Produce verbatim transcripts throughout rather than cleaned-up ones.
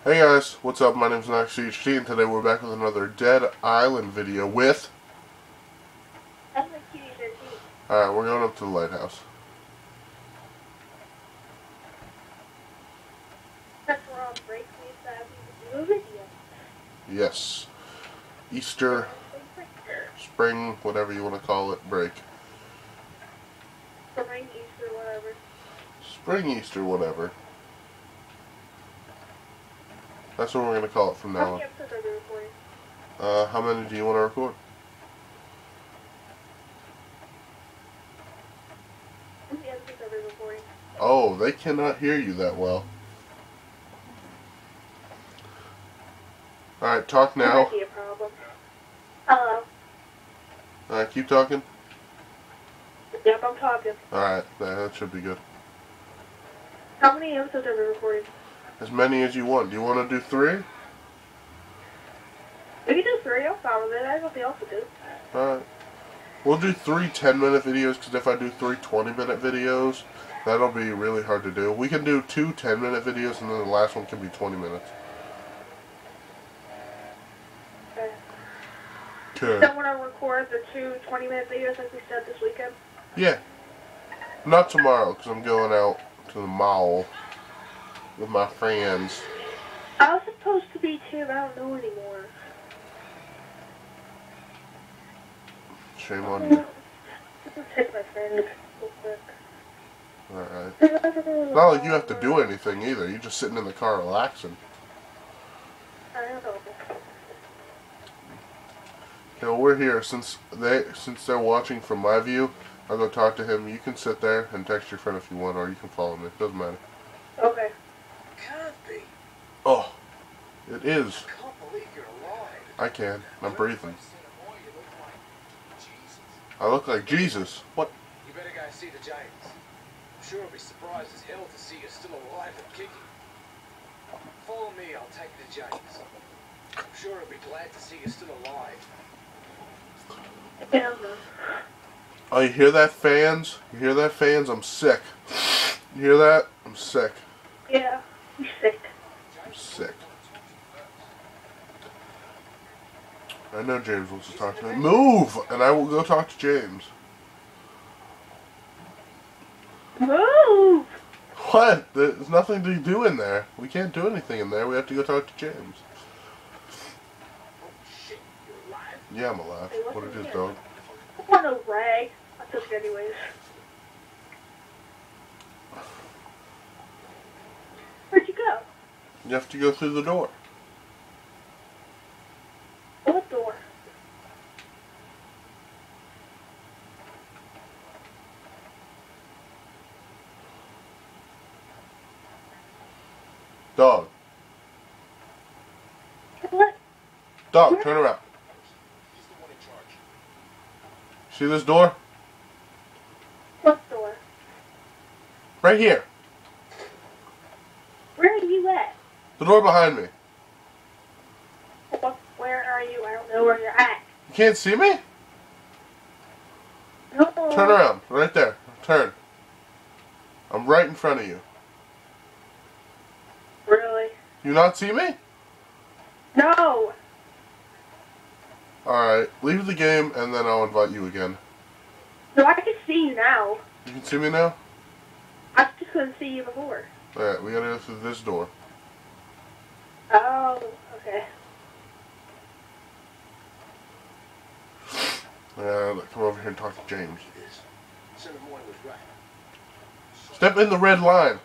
Hey guys, what's up? My name's Nox C H T, and today we're back with another Dead Island video with... Alright, we're going up to the lighthouse. That's where on break we said we would do a video. Yes. Easter, spring, whatever you want to call it, break. Spring, Easter, whatever. Spring, Easter, whatever. That's what we're going to call it from now on. How many episodes are we recording? Uh, how many do you want to record? How many episodes are we recording? Oh, they cannot hear you that well. Alright, talk now. That might be a problem. Hello. Alright, keep talking. Yep, I'm talking. Alright, that should be good. How many episodes are we recording? As many as you want. Do you want to do three? We can do three. I'm fine with it. I don't else to do. Alright. We'll do three ten minute videos, because if I do three twenty minute videos, that'll be really hard to do. We can do two ten minute videos, and then the last one can be twenty minutes. Okay. Okay. So when I record the two twenty minute videos like we said this weekend? Yeah. Not tomorrow, because I'm going out to the mall with my friends. I was supposed to be too, but I don't know anymore. Shame on you. Let's take my friend real quick. Alright. It's not like you have to do anything either. You're just sitting in the car relaxing. I don't know. Okay, well, we're here. Since they since they're watching from my view, I'll go talk to him. You can sit there and text your friend if you want, or you can follow me. It doesn't matter. Okay. Can't be. Oh, it is. I can't believe you're alive. I can. I'm breathing. I look like Jesus. What? You better go see the James. I'm sure he'll be surprised as hell to see you still alive and kicking. Follow me, I'll take you to James. I'm sure he'll be glad to see you still alive. Yeah. Oh, you hear that, fans? You hear that, fans? I'm sick. You hear that? I'm sick. Yeah. He's sick. I'm sick. I know James wants to talk to me. Move! And I will go talk to James. Move! What? There's nothing to do in there. We can't do anything in there. We have to go talk to James. Oh shit, you're alive? Yeah, I'm alive. What it is, dog? I want a rag. I took it anyways. Where'd you go? You have to go through the door. What door? Dog. What? Dog, turn around. He's the one in charge. See this door? What door? Right here. Where are you at? The door behind me. What, where are you? I don't know where you're at. You can't see me? No. Turn around. Right there. Turn. I'm right in front of you. Really? You not see me? No. Alright. Leave the game and then I'll invite you again. No, I can see you now. You can see me now? I just couldn't see you before. Alright, we gotta go through this door. Oh, okay. Uh, come over here and talk to James. This. Senator Moy was right. Step in the red line.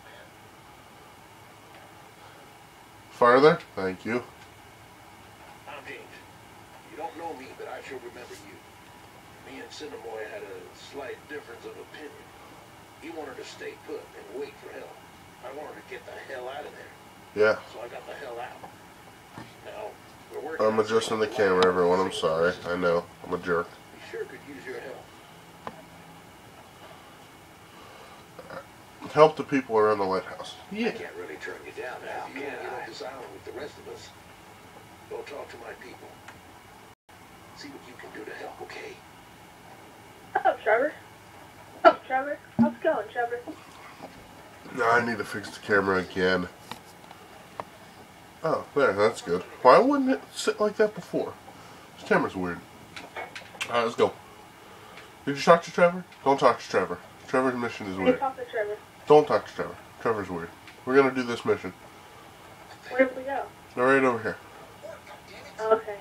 Farther. Thank you. I'm James. You don't know me, but I sure remember you. Me and Senator Moy had a slight difference of opinion. He wanted to stay put and wait for help. I wanted to get the hell out of there. Yeah. So I got the hell out. Now, we're working. I'm adjusting the camera, everyone. I'm sorry. I know. I'm a jerk. We sure could use your help. Help the people around the lighthouse. I can't really turn you down now. If you want to get off this island with the rest of us, go talk to my people. See what you can do to help, okay? Oh, Trevor. Oh, Trevor. How's it going, Trevor? No, I need to fix the camera again. Oh, there, that's good. Why wouldn't it sit like that before? This camera's weird. Alright, let's go. Did you talk to Trevor? Don't talk to Trevor. Trevor's mission is Hey, weird. talk to Trevor. Don't talk to Trevor. Trevor's weird. We're gonna do this mission. Where did we go? They're right over here. Oh, okay.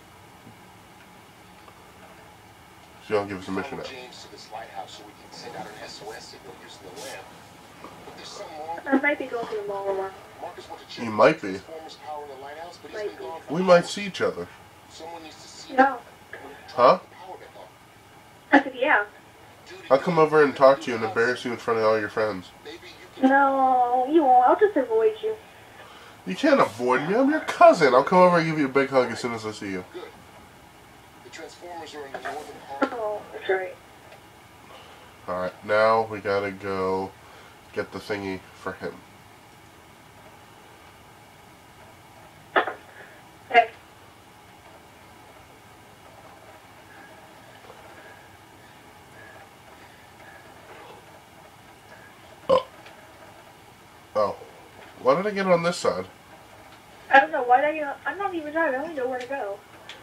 So y'all give us a mission now. James to this lighthouse so we can send out an S O S signal using the lamp. But there's something wrong. I might be going to the mall tomorrow. Marcus went to check You might be. Transformers power in the lighthouse, but he's Might been be. gone for We might see each other. Someone needs to see No. Huh? power back on. I said, yeah. I'll come over and talk to you and embarrass you in front of all your friends. Maybe you can No, you won't. I'll just avoid you. You can't avoid me. I'm your cousin. I'll come over and give you a big hug as soon as I see you. good. The Transformers are in the northern part. Oh, that's right. Alright, now we gotta go get the thingy for him. Hey. Oh. Why did I get on this side? I don't know. Why did I get... I'm not even driving. I only know where to go.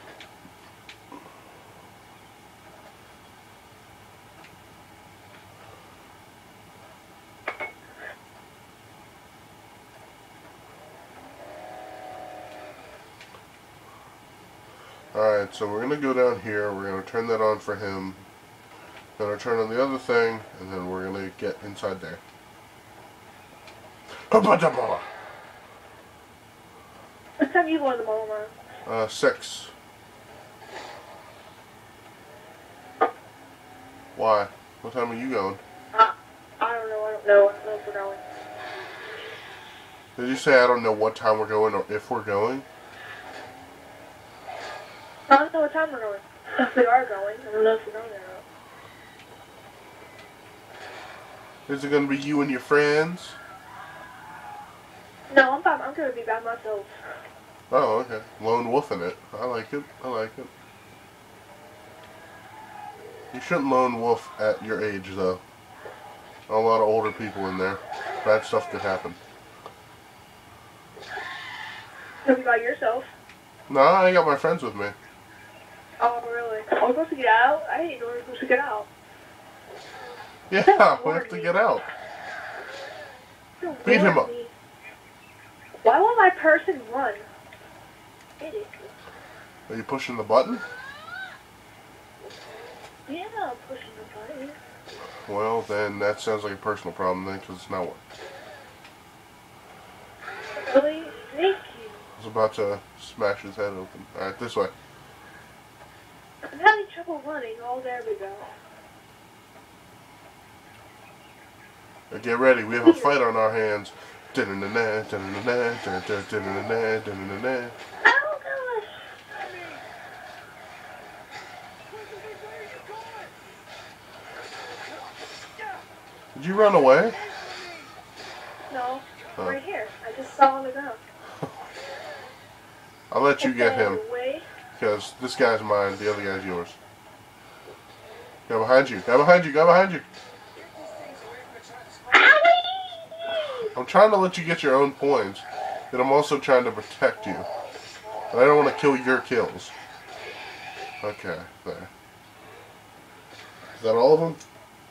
Alright, so we're gonna go down here, we're gonna turn that on for him. Gonna turn on the other thing, and then we're gonna get inside there. What time you going to the mall tomorrow? Uh, six. Why? What time are you going? Uh, I don't know. I don't know. I don't know if we're going. Did you say I don't know what time we're going or if we're going? I don't know what time we're going. If we are going, I don't know if we're going or not. Is it gonna be you and your friends? No, I'm by, I'm going to be by myself. Oh, okay. Lone wolfing it. I like it. I like it. You shouldn't lone wolf at your age, though. A lot of older people in there. Bad stuff could happen. You'll be by yourself. No, I ain't got my friends with me. Oh, really? Are we supposed to get out? I didn't know we were supposed to get out. Yeah, we have to get out. Don't Beat him warn up. me. Why won't my person run? Idiot. Are you pushing the button? Yeah, I'm pushing the button. Well, then that sounds like a personal problem then, because it's not working. Really? Thank you. I was about to smash his head open. Alright, this way. I'm having trouble running. Oh, there we go. Now get ready, we have a fight on our hands. Da-na-na-na, da-na-na-na, da-da-da-da-na-na, da-na-na-na. Oh, gosh. Did you run away? No, Huh. right here. I just saw on the ground. I'll let you get him, Away. because this guy's mine, the other guy's yours. Go behind you, go behind you, go behind you. I'm trying to let you get your own points, but I'm also trying to protect you. And I don't want to kill your kills. Okay, there. Is that all of them?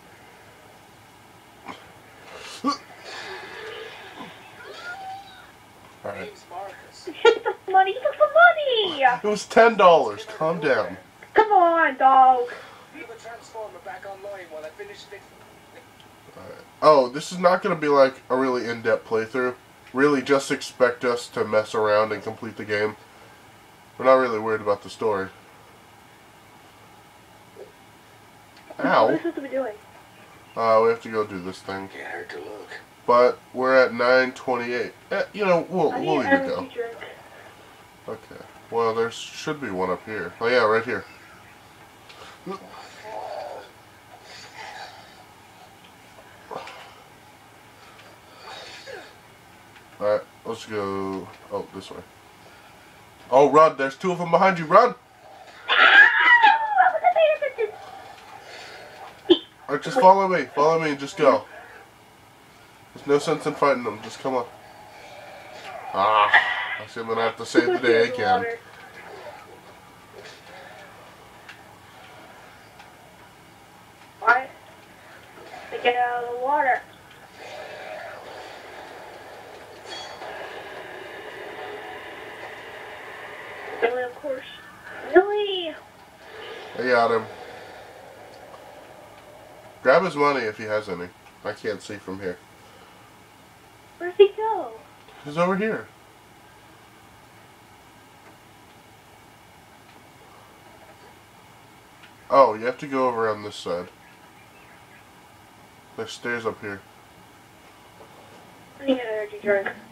Alright. You took the money. You took the money. It was ten dollars. Calm down. Come on, dog. Leave a transformer back online while I finish fixing. Alright. Oh, this is not going to be like a really in-depth playthrough. Really, just expect us to mess around and complete the game. We're not really worried about the story. What are we Ow. supposed to be doing? Uh, we have to go do this thing. Can't hurt to look. But we're at nine twenty-eight. Eh, you know, we'll, I need we'll an leave it go. energy drink. Okay. Well, there should be one up here. Oh, yeah, right here. Alright, let's go. Oh, this way. Oh, run. There's two of them behind you. Run! Alright, just follow me. Follow me and just go. There's no sense in fighting them. Just come on. Ah. I see I'm gonna have to save the day again. Water. Why? To get out of the water. Billy, of course. Billy! I got him. Grab his money if he has any. I can't see from here. Where'd he go? He's over here. Oh, you have to go over on this side. There's stairs up here. I need an energy drink.